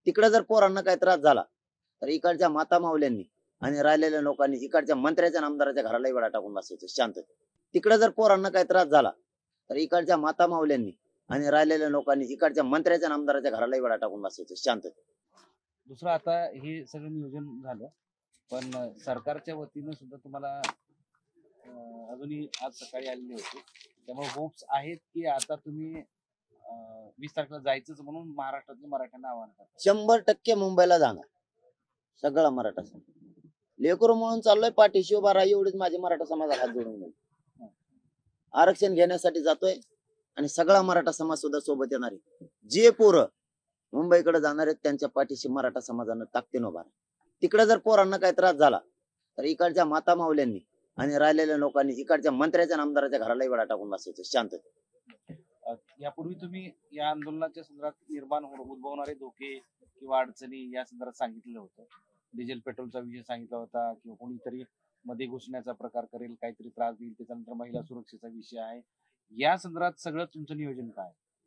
तिकडे जर पोरांना काही त्रास झाला तर इकडच्या माता माऊल्यांनी आणि राहिलेल्या लोकांनी इकडच्या मंत्र्याच्या आणि आमदाराच्या घरालाही वेळा टाकून बसायचं शांत. तिकडे जर पोरांना काही त्रास झाला तर इकडच्या माता माऊल्यांनी आणि राहिलेल्या लोकांनी इकडच्या मंत्र्याच्या आणि आमदाराच्या घरालाही वेळा टाकून बसायचं शांत. दुसरं आता हे सगळं नियोजन झालं, पण सरकारच्या वतीनं सुद्धा तुम्हाला अजूनही आज सकाळी आलेले होते, त्यामुळे होप्स आहेत की आता तुम्ही 20 तारखेला जायचंच म्हणून महाराष्ट्रातल्या मराठ्यांना आवाहन करता? 100% मुंबईला जाणार सगळा मराठा समाज. लेकरू म्हणून चाललोय, पाठीशी उभा राहा एवढीच माझी मराठा समाजाला हात जोडून गेली. आरक्षण घेण्यासाठी जातोय आणि सगळा मराठा समाज सुद्धा सोबत येणार आहे. जे पोरं मुंबईकडे जाणार आहेत त्यांच्या पाठीशी मराठा समाजानं ताकदीनं उभा राहा. तिकडे जर पोरांना काही त्रास झाला तर इकडच्या माता माऊल्यांनी आणि राहिलेल्या लोकांनी इकडच्या मंत्र्याच्या आणि आमदाराच्या घरालाही वेळा टाकून बसायचं शांत. यापूर्वी तुम्ही या आंदोलनाच्या संदर्भात निर्माण उद्भवणारे धोके किंवा अडचणी या संदर्भात सांगितलेलं होतं. डिझेल पेट्रोलचा विषय सांगितला होता किंवा कोणीतरी मध्ये घुसण्याचा प्रकार करेल, काहीतरी त्रास देईल, त्याच्यानंतर महिला सुरक्षेचा विषय आहे. या संदर्भात सगळं तुमचं नियोजन काय?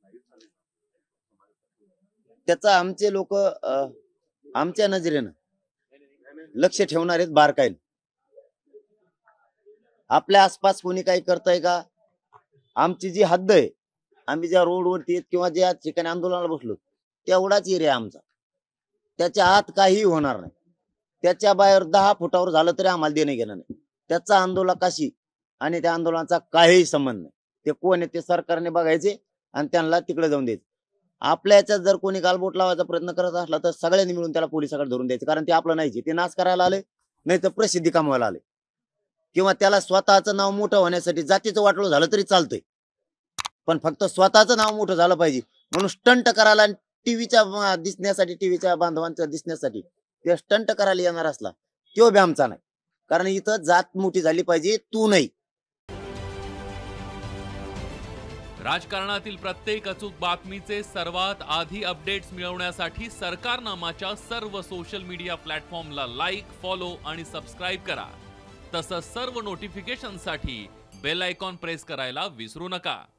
त्याचा आमचे लोक आमच्या नजरेनं लक्ष ठेवणार आहेत बारकाईने. आपल्या आसपास कोणी काही करताय का? आमची जी हद्द आहे, आम्ही ज्या रोडवरती किंवा ज्या ठिकाणी आंदोलनाला बसलो तेवढाच एरिया आमचा. त्याच्या आत काही होणार नाही. त्याच्या बाहेर 10 फुटावर झालं तरी आम्हाला देणं घेणं नाही. त्याचा आंदोलकाशी आणि त्या आंदोलनाचा काहीही संबंध नाही. ते कोण आहे ते सरकारने बघायचे आणि त्यांना तिकडे जाऊन द्यायचे. आपल्या याच्यात जर कोणी गालबोट लावायचा प्रयत्न करत असला तर सगळ्यांनी मिळून त्याला पोलिसाकडे धरून द्यायचं, कारण ते आपलं नाहीचे. ते नाश करायला आले, नाही तर प्रसिद्धी कमवायला आले, किंवा त्याला स्वतःचं नाव मोठं होण्यासाठी जातीचं वाटलं झालं तरी चालतंय, पण फक्त स्वतःचं नाव मोठं झालं पाहिजे म्हणून स्टंट करायला, टीव्हीच्या दिसण्यासाठी, टीव्हीच्या बांधवांच्या दिसण्यासाठी ते स्टंट करायला येणार असला तो बी आमचा नाही. कारण इथं जात मोठी झाली पाहिजे, तू नाही. राजकारणातील प्रत्येक अचूक बातमीचे सर्वात आधी अपडेट्स मिळवण्यासाठी सरकारनामाच्या सर्व सोशल मीडिया प्लॅटफॉर्मला लाईक, फॉलो आणि सबस्क्राईब करा. तसंच सर्व नोटिफिकेशनसाठी बेल आयकॉन प्रेस करायला विसरू नका.